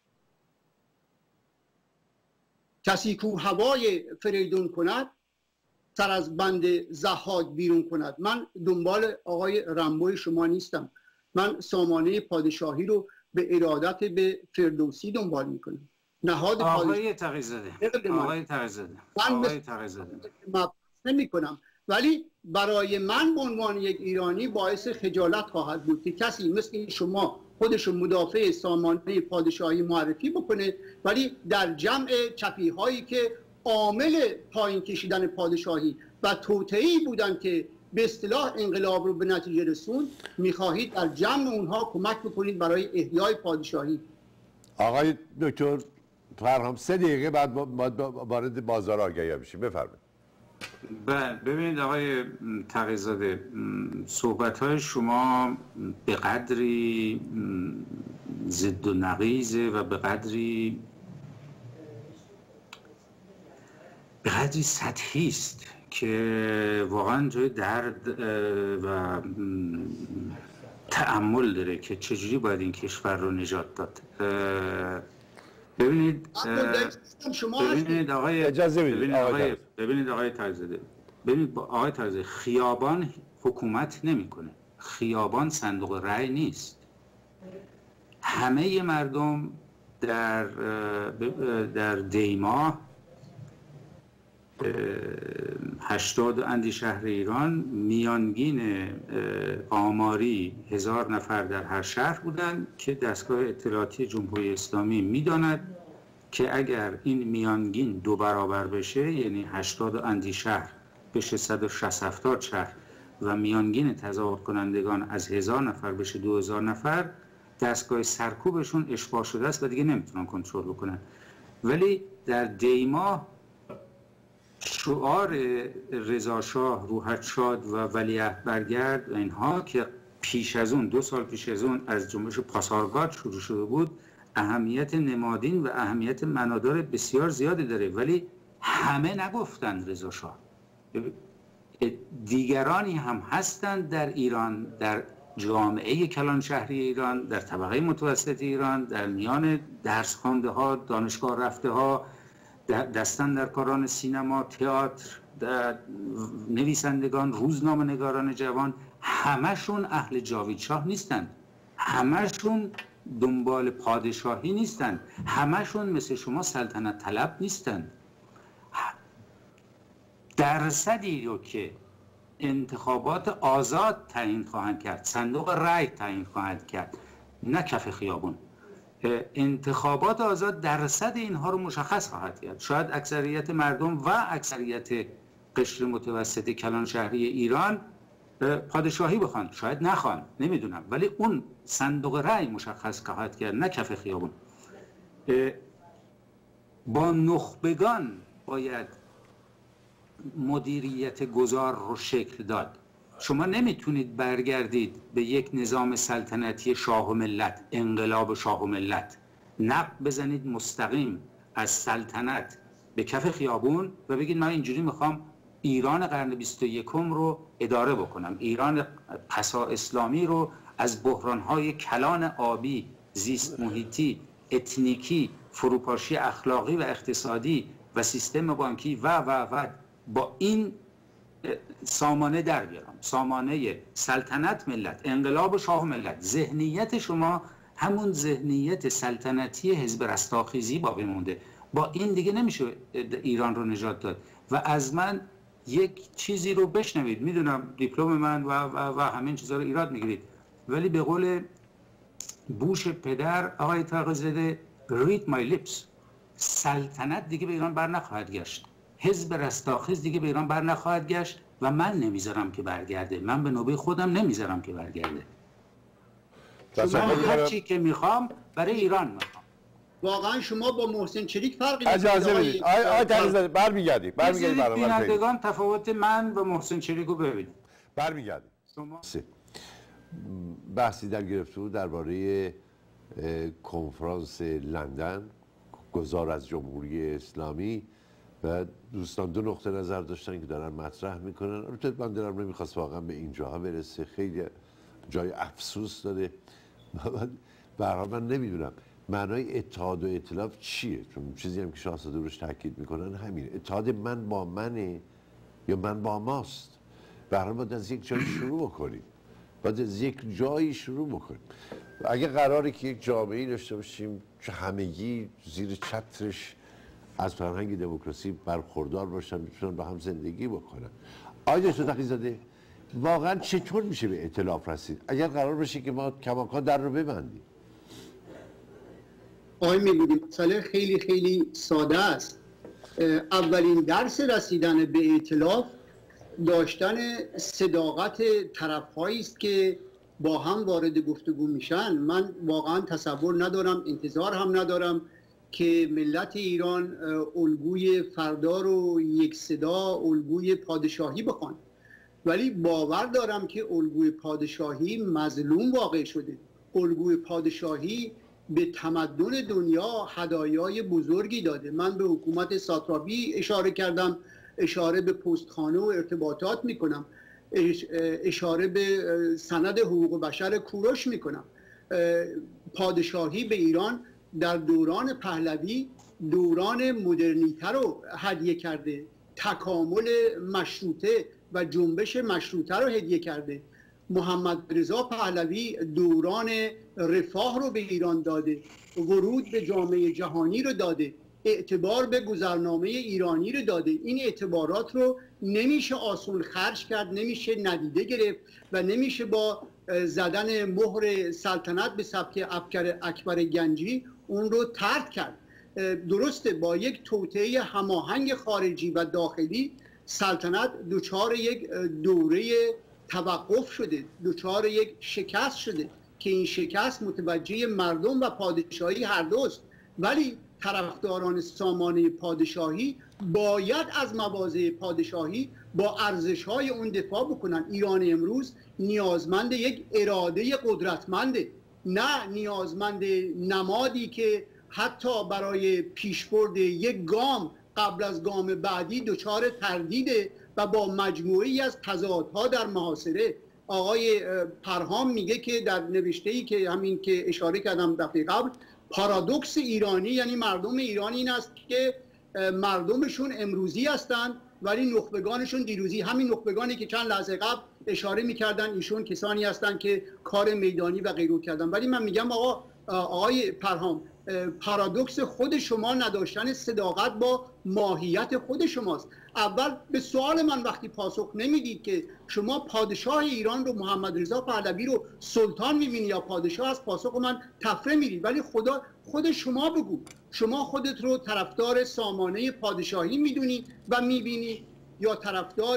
کسی کو هوای فریدون کند، سر از بند ضحاک بیرون کند. من دنبال آقای رامبو شما نیستم. من سامانه پادشاهی رو به ارادت به فردوسی دنبال میکنم. نهاد آقای تقی‌زاده آقای تقی‌زاده آقای تقی‌زاده من نمی کنم، ولی برای من به عنوان یک ایرانی باعث خجالت خواهد بود که کسی مثل شما خودش مدافع سامانه پادشاهی معرفی بکنه، ولی در جمع چپی هایی که عامل پایین کشیدن پادشاهی و توطئه‌ای بودن که به اصطلاح انقلاب رو به نتیجه رسوند، میخواهید در جمع اونها کمک بکنید برای احیای پادشاهی. آقای دکتر فرهام سه دقیقه بعد وارد بازار آگهی بشیم. بفرمایید. بله ببینید آقای تقی‌زاده، صحبت‌های شما به قدری ضد و نقیضه و به قدری به قدری سطحی است که واقعا جای درد و تأمل داره که چجوری باید این کشور رو نجات داد. ببینید ببینید آقای اجازه ببینید آقای ببینید آقای تقی‌زاده ببینید آقای تقی‌زاده خیابان حکومت نمیکنه، خیابان صندوق رأی نیست. همه مردم در در دیما هشتاد اندی شهر ایران میانگین آماری هزار نفر در هر شهر بودند که دستگاه اطلاعاتی جمهوری اسلامی میداند که اگر این میانگین دو برابر بشه، یعنی هشتاد اندی شهر بشه صد و شصت هفتاد شهر و میانگین تظاهر کنندگان از هزار نفر بشه دو هزار نفر، دستگاه سرکوبشون اشباع شده است و دیگه نمیتونن کنترل بکنن. ولی در دیما شعار رضا شاه روحت شاد و ولیعهد برگرد و اینها که پیش از اون دو سال پیش از اون از جنبش پاسارگاد شروع شده بود، اهمیت نمادین و اهمیت معنادار بسیار زیادی داره، ولی همه نگفتند رضا شاه. دیگرانی هم هستند در ایران، در جامعه کلان شهری ایران، در طبقه متوسط ایران، در میان درس خوانده ها، دانشگاه رفته ها، دستن در کاران سینما، تئاتر، نویسندگان، روزنامه نگاران جوان، همشون اهل جاوید شاه نیستند، همشون دنبال پادشاهی نیستند، همشون مثل شما سلطنت طلب نیستند. درصدی رو که انتخابات آزاد تعیین خواهند کرد، صندوق رای تعیین خواهند کرد، نه کف خیابون. انتخابات آزاد درصد اینها رو مشخص خواهد کرد. شاید اکثریت مردم و اکثریت قشر متوسط کلان شهری ایران پادشاهی بخوان، شاید نخوان، نمیدونم، ولی اون صندوق رای مشخص خواهد کرد، نه کف خیابون. با نخبگان باید مدیریت گذار رو شکل داد. شما نمیتونید برگردید به یک نظام سلطنتی شاه و ملت، انقلاب شاه و ملت، نقب بزنید مستقیم از سلطنت به کف خیابون و بگید من اینجوری میخوام ایران قرن بیست و یکم رو اداره بکنم، ایران پسا اسلامی رو از بحرانهای کلان آبی، زیست محیطی، اتنیکی، فروپاشی اخلاقی و اقتصادی و سیستم بانکی و و و با این سامانه در بیارم. سامانه سلطنت ملت، انقلاب شاه ملت. ذهنیت شما همون ذهنیت سلطنتی حزب رستاخیزی باقی مونده. با این دیگه نمیشه ایران رو نجات داد. و از من یک چیزی رو بشنوید، میدونم دیپلم من و, و, و همین چیزا رو ایراد میگیرید، ولی به قول بوش پدر آقای طارق زاده read my lips، سلطنت دیگه به ایران بر نخواهد گشت، حزب رستاخیز دیگه به ایران بر نخواهد گشت و من نمیذارم که برگرده. من به نوبه خودم نمیذارم که برگرده. من هر چی که میخوام برای ایران میخوام. واقعا شما با محسن چریک فرقی اجازه بدید آقای آقای طارق برمیگردید برمیگردید برنامه بینندگان تفاوت من و محسن چریک رو ببینید. برمیگردید. بحثی در گرفته بود درباره کنفرانس لندن گذار از جمهوری اسلامی و دوستان دو نقطه نظر داشتن که دارن مطرح میکنن. البته من دلم نمیخواست واقعا به اینجاها برسه، خیلی جای افسوس داره. به هر حال من نمیدونم معنای اتحاد و ائتلاف چیه، چون چیزی هم که شاهزاده روش تاکید میکنن همینه. اتحاد من با منه یا من با ماست؟ به هر حال باید از یک جایی شروع بکنیم، باید از یک جایی شروع بکنیم. اگه قراره که یک جامعه‌ای داشته باشیم که همگی زیر چترش از فرهنگ دموکراسی برخوردار باشن، میتونن با هم زندگی بکنن. آقای دکتر تقی‌زاده واقعا چطور میشه به ائتلاف رسید اگر قرار باشه که ما کماکان در رو ببندیم؟ آقای میگویی مسئله خیلی خیلی ساده است. اولین درس رسیدن به ائتلاف داشتن صداقت طرف‌هایی است که با هم وارد گفتگو میشن. من واقعا تصور ندارم، انتظار هم ندارم که ملت ایران الگوی فردار و یک صدا، الگوی پادشاهی بخوان، ولی باور دارم که الگوی پادشاهی مظلوم واقع شده. الگوی پادشاهی به تمدن دنیا هدایای بزرگی داده. من به حکومت ساتراپی اشاره کردم، اشاره به پستخانه و ارتباطات میکنم، اشاره به سند حقوق بشر کوروش میکنم. پادشاهی به ایران در دوران پهلوی دوران مدرنیته رو هدیه کرده، تکامل مشروطه و جنبش مشروطه رو هدیه کرده. محمد رضا پهلوی دوران رفاه رو به ایران داده، ورود به جامعه جهانی رو داده، اعتبار به گذرنامه ایرانی رو داده. این اعتبارات رو نمیشه آسون خرج کرد، نمیشه ندیده گرفت و نمیشه با زدن مهر سلطنت به سبک اکبر گنجی اون رو طرد کرد. درسته با یک توطئه هماهنگ خارجی و داخلی سلطنت دچار یک دوره توقف شده، دچار یک شکست شده که این شکست متوجه مردم و پادشاهی هر دوست، ولی طرفداران سامانه پادشاهی باید از مواضع پادشاهی با ارزش‌های اون دفاع بکنن. ایران امروز نیازمند یک اراده قدرتمنده، نه نیازمند نمادی که حتی برای پیشبرد یک گام قبل از گام بعدی دچار تردیده و با مجموعی از تضادها در محاصره. آقای پرهام میگه که در نوشته‌ای که همین که اشاره کردم دفعه قبل، پارادوکس ایرانی یعنی مردم ایرانی این است که مردمشون امروزی هستند ولی نخبگانشون دیروزی. همین نخبگانی که چند لحظه قبل اشاره میکردن ایشون کسانی هستند که کار میدانی و غیره کردن. ولی من میگم آقا آقای پرهام، پارادوکس خود شما نداشتن صداقت با ماهیت خود شماست. اول به سوال من وقتی پاسخ نمیدید که شما پادشاه ایران رو محمد رضا پهلوی رو سلطان میبینی یا پادشاه، از پاسخ من تفره میدید. ولی خدا خود شما بگو، شما خودت رو طرفدار سامانه پادشاهی میدونی و میبینی یا طرفدار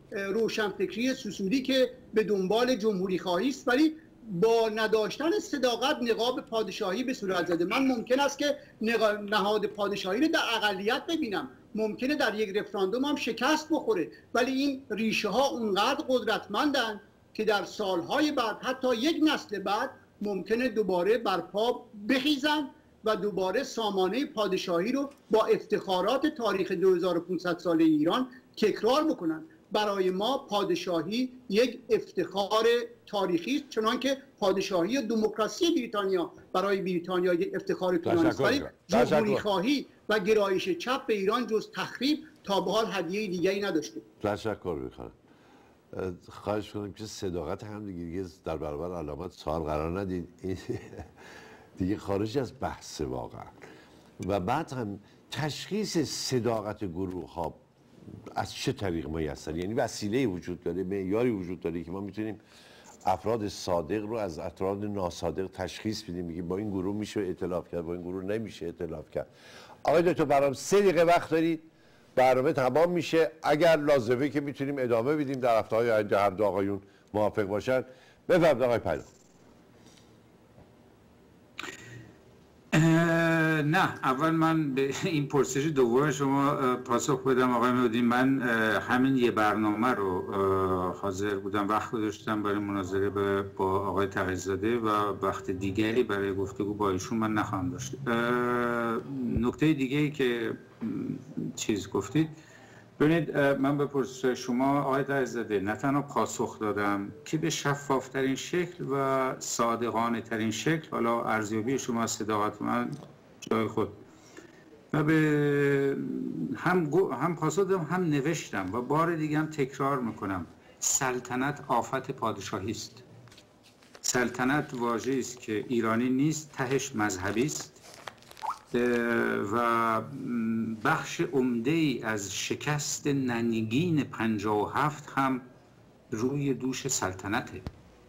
روشنفکری سوسوری که به دنبال جمهوری خواهی است ولی با نداشتن صداقت نقاب پادشاهی به صورت زده؟ من ممکن است که نهاد پادشاهی رو در اقلیت ببینم، ممکنه در یک رفراندوم هم شکست بخوره، ولی این ریشه ها اونقدر قدرتمندن که در سالهای بعد، حتی یک نسل بعد، ممکنه دوباره برپا بخیزن و دوباره سامانه پادشاهی رو با افتخارات تاریخ دو هزار و پانصد ساله ایران تکرار بکنن. برای ما پادشاهی یک افتخار تاریخی است، چنانکه پادشاهی دموکراسی بریتانیا برای بریتانیا یک افتخار طولانی است، ولی جمهوری خواهی و گرایش چپ به ایران جز تخریب تا به حال هدیه دیگری نداشته. تشکر می‌کنم. خواهش کنم که صداقت هم دیگه در برابر علامت سوال قرار ندید. دیگه خارج از بحث واقعا. و بعد هم تشخیص صداقت گروه ها از چه طریق میسر؟ یعنی وسیله وجود داره، معیاری وجود داره که ما میتونیم افراد صادق رو از افراد ناصادق تشخیص بدیم، میگیم با این گروه میشه ائتلاف کرد، با این گروه نمیشه ائتلاف کرد. آقای دکتر برام سه دقیقه وقت دارید، برنامه تمام میشه. اگر لازمه که میتونیم ادامه بدیم در هفته‌های آینده، هر دو آقایون موافق باشن. بفرمایید آقای پهلوی. نه، اول من به این پرسش دوم شما پاسخ بدم آقای مودی. من همین یه برنامه رو حاضر بودم، وقت گذاشتم برای مناظره با آقای تقی‌زاده و وقت دیگری برای گفتگو با ایشون من نخواهم داشت. نکته دیگه‌ای که چیز گفتید، ببینید من به پرسش شما آقای تقی‌زاده نه تنها پاسخ دادم که به شفافترین شکل و صادقانه ترین شکل، حالا ارزیابی شما از صداقت من جای خود، و به هم هم پاسخ دادم هم نوشتم و بار دیگه هم تکرار میکنم: سلطنت آفت پادشاهی است. سلطنت واژه‌ای است که ایرانی نیست، تهش مذهبی است و بخش عمده‌ای از شکست ننگین پنجاه و هفت هم روی دوش سلطنته.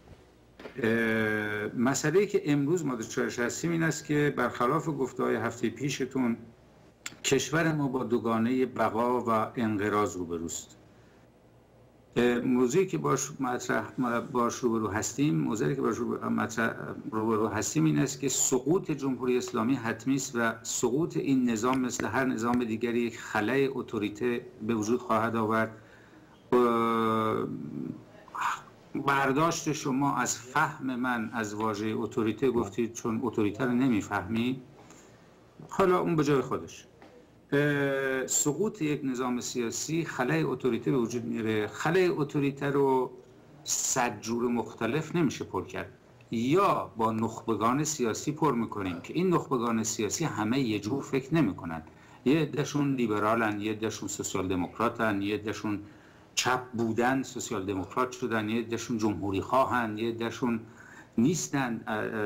مسئله‌ای که امروز ما دچارش هستیم این است که برخلاف گفته‌های هفته پیشتون، کشور ما با دوگانه بقا و انقراض روبروست. موضوعی که باش مطرح باش روبرو هستیم، موضوعی که باش مطرح روبرو هستیم این است که سقوط جمهوری اسلامی حتمی است و سقوط این نظام مثل هر نظام دیگری یک خلأ اتوریته به وجود خواهد آورد. برداشت شما از فهم من از واژه اتوریته گفتید چون اتوریته رو نمیفهمی، حالا اون به جای خودش. سقوط یک نظام سیاسی خلأ اتوریته به وجود میاره. خلأ اتوریته رو صد جور مختلف نمیشه پر کرد. یا با نخبگان سیاسی پر میکنیم که این نخبگان سیاسی همه یه جور فکر نمیکنن، یه عدهشون لیبرالن، یه عدهشون سوسیال دموکراتن، یه عدهشون چپ بودن سوسیال دموکرات شدن، یه عدهشون جمهوری خواهن، یه عدهشون نیستن.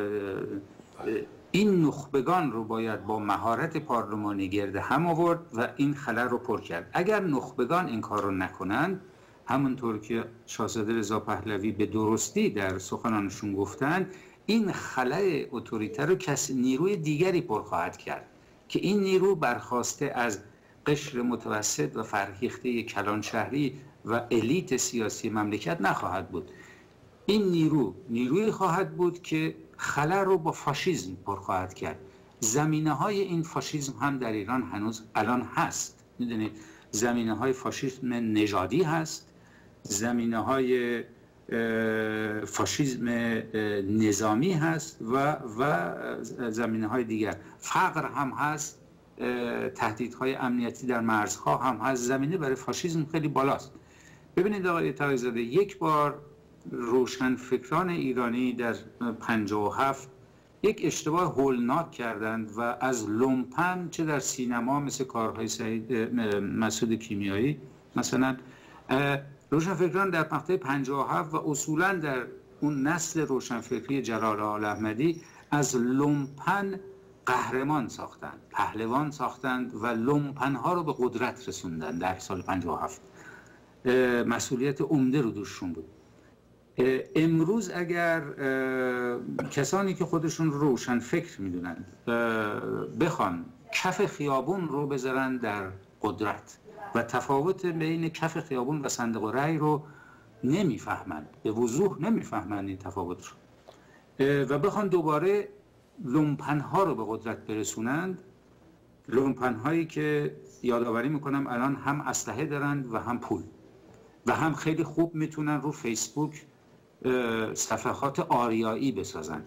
این نخبگان رو باید با مهارت پارلمانی گرد هم آورد و این خلأ رو پر کرد. اگر نخبگان این کار رو نکنند، همونطور که شاهزاده رضا پهلوی به درستی در سخنانشون گفتن، این خلأ اتوریته رو کسی نیروی دیگری پر خواهد کرد که این نیرو برخواسته از قشر متوسط و فرهیخته کلان شهری و الیت سیاسی مملکت نخواهد بود. این نیرو نیروی خواهد بود که خلأ رو با فاشیسم پر خواهد کرد. زمینه های این فاشیسم هم در ایران هنوز الان هست. میدونید زمینه های فاشیسم نژادی هست، زمینه های فاشیسم نظامی هست و و زمینه های دیگر. فقر هم هست، تهدیدهای امنیتی در مرزها هم هست. زمینه برای فاشیسم خیلی بالاست. ببینید آقای طاهرزاده، یک بار روشنفکران ایرانی در پنجاه و هفت یک اشتباه هولناک کردند و از لومپن، چه در سینما مثل کارهای سعید مسعود کیمیایی مثلا، روشنفکران در مقطع پنجاه و هفت و اصولا در اون نسل روشنفکری جلال آل احمدی از لومپن قهرمان ساختند، پهلوان ساختند و لومپن ها رو به قدرت رسوندند. در سال پنجاه و هفت مسئولیت عمده رو دوششون بود. امروز اگر کسانی که خودشون روشن فکر میدونن بخوان کف خیابون رو بذارن در قدرت و تفاوت بین کف خیابون و صندوق رأی رو نمیفهمند، به وضوح نمیفهمند این تفاوت رو، و بخوان دوباره لومپن ها رو به قدرت برسونند، لومپن هایی که یادآوری میکنم الان هم اسلحه دارند و هم پول و هم خیلی خوب میتونن رو فیسبوک صفحات آریایی بسازن.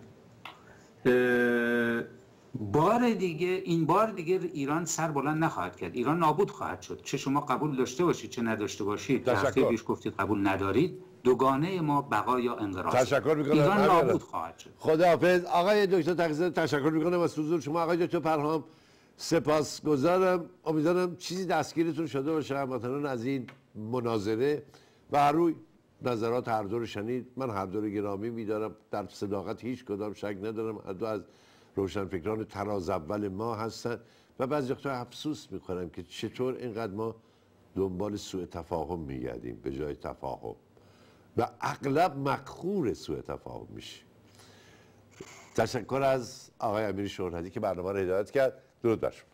بار دیگه این بار دیگه ایران سر بلند نخواهد کرد، ایران نابود خواهد شد. چه شما قبول داشته باشید چه نداشته باشید، هفته پیش گفتید قبول ندارید، دوگانه ما بقا یا انقراض. تشکر میکنم. ایران نابود خواهد شد. خداحافظ آقای دکتر تقی‌زاده، تشکر میکنم از حضور شما. آقای دکتر پرهام سپاسگزارم. امیدوارم چیزی دستگیرتون شده باشه هموطنان از این مناظره و هر روی نظرات هر دو رو شنید. من هر دو رو گرامی می‌دارم، در صداقت هیچ کدام شک ندارم. هر دو از روشنفکران تراز اول ما هستن و بعضی وقتا افسوس می‌کنم که چطور اینقدر ما دنبال سوء تفاهم می‌گردیم به جای تفاهم و اغلب مقهور سوء تفاهم میشیم. تشکر از آقای امیر شهرتی که برنامه رو هدایت کرد. درود بر شما.